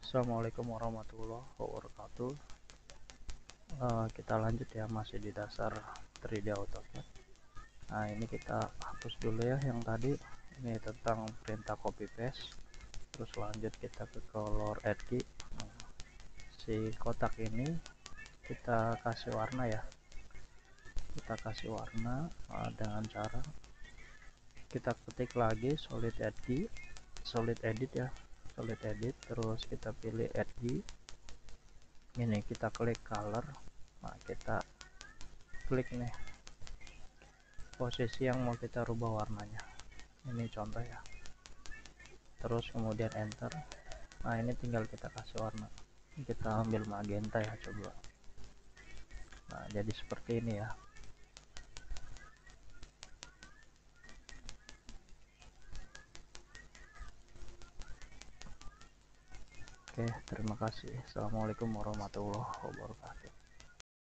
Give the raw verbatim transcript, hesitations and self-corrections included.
Assalamualaikum warahmatullahi wabarakatuh. Uh, kita lanjut ya, masih di dasar tiga D AutoCAD. Nah, ini kita hapus dulu ya yang tadi. Ini tentang perintah copy paste. Terus lanjut kita ke color add key. Nah, si kotak ini kita kasih warna ya. Kita kasih warna uh, dengan cara kita ketik lagi solid add key, solid edit ya, solid edit. Terus kita pilih add key. Ini kita klik color. Nah, kita klik nih posisi yang mau kita rubah warnanya, ini contoh ya, terus kemudian enter. Nah, ini tinggal kita kasih warna, kita ambil magenta ya, coba. Nah, jadi seperti ini ya. Oke, terima kasih. Assalamualaikum warahmatullahi wabarakatuh.